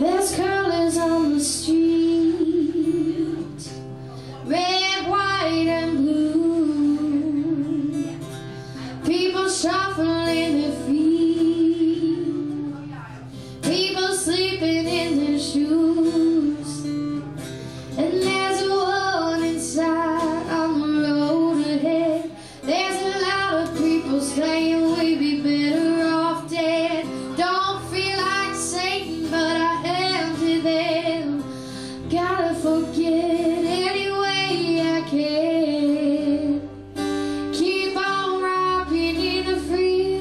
There's colors on the street, red, white, and blue. People shuffling their feet, people sleeping in their shoes. And there's a one inside on the road ahead. There's a lot of people saying we'd be better off dead. Don't feel like Satan, but I am to them. Gotta forget any way I can. Keep on rocking in the free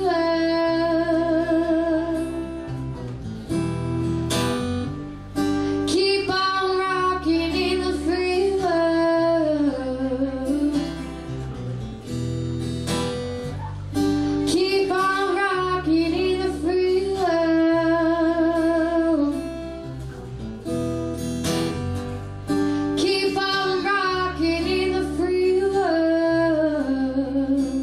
world. Keep on rocking in the free world. Keep on rocking in the free world. Keep on rocking in the free world.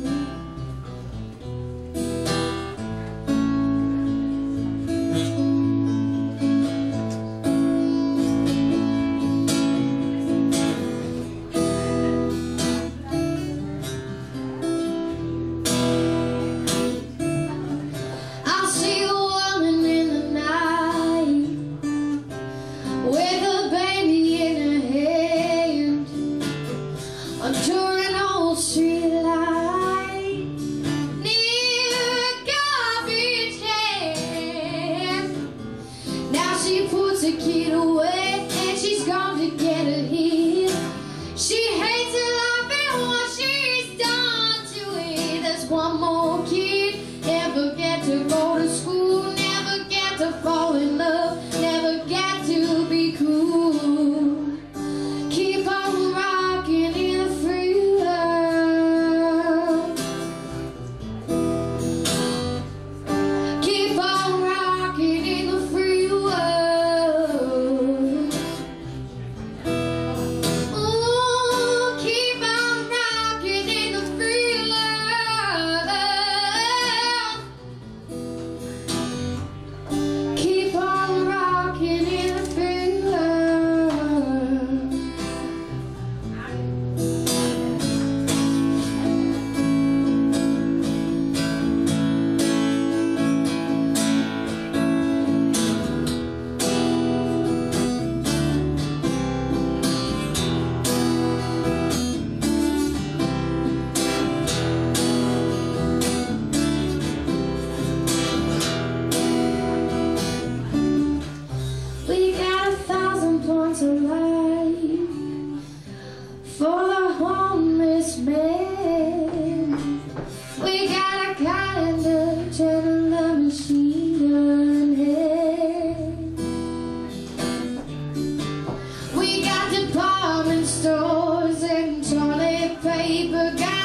I see a woman in the night with a baby in her hand under an old street light near a garbage can. Now she puts her kid away and she's gone to get her hit. She hates her life and what she's done to it. There's one more kid, never get to go to school, never get to fall in love, never get to be cool. Keep on rocking in the free world. Keep on rocking in the free world. Ooh, keep on rocking in the free world. Keep on rocking in the free world. We got 1,000 points of light for the homeless man. We got a calendar telling the machine gun head. We got department stores and toilet paper. Got